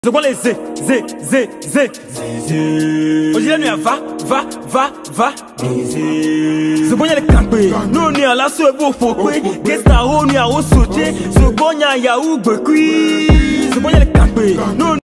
C'est quoi les zé. On dit la nuit va. C'est quoi les campés. Nous on est à la soupe pour fouquer. Qu'est-ce qu'on a au sauté. C'est quoi y a où bekui. C'est quoi les campés.